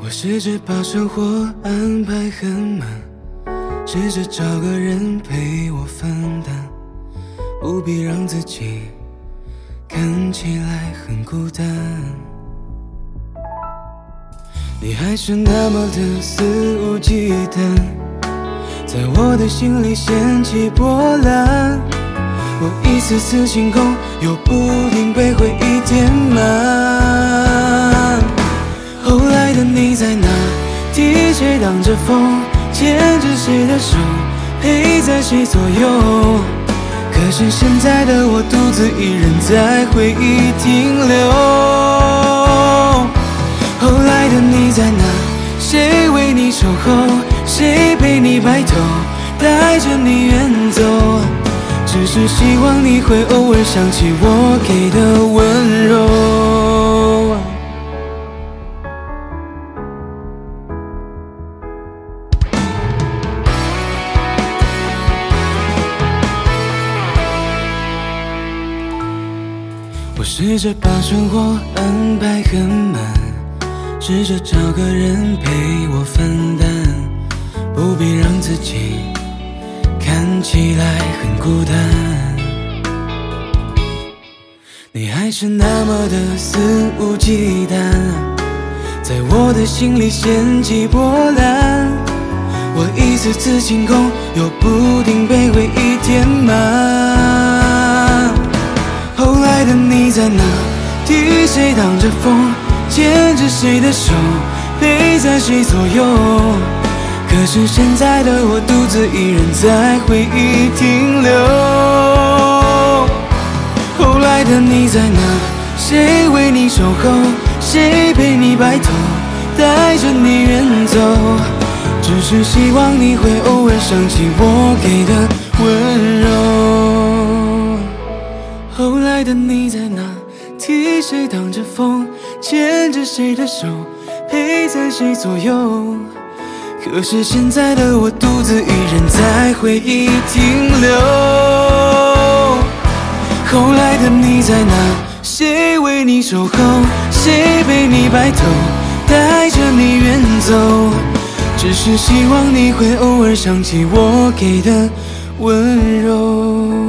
试着把生活安排很满，试着找个人陪我分担，不必让自己看起来很孤单。你还是那么的肆无忌惮，在我的心里掀起波澜，我一次次进攻，又不停被回忆填满。后来的你在哪？替谁挡着风？牵着谁的手？陪在谁左右？可是现在的我独自一人在回忆停留。后来的你在哪？谁为你守候？谁陪你白头？带着你远走？只是希望你会偶尔想起我给的温柔。我试着把生活安排很满，试着找个人陪我分担，不必让自己看起来很孤单。你还是那么的肆无忌惮，在我的心里掀起波澜，我一次次进攻，又不停被回忆填满。后来的你在哪？替谁挡着风？牵着谁的手？陪在谁左右？可是现在的我独自一人在回忆停留。后来的你在哪？谁为你守候？谁陪你白头？带着你远走？只是希望你会偶尔想起我给的温柔。后来的你在哪？替谁挡着风？牵着谁的手？陪在谁左右？可是现在的我独自一人在回忆停留。后来的你在哪？谁为你守候？谁陪你白头？带着你远走？只是希望你会偶尔想起我给的温柔。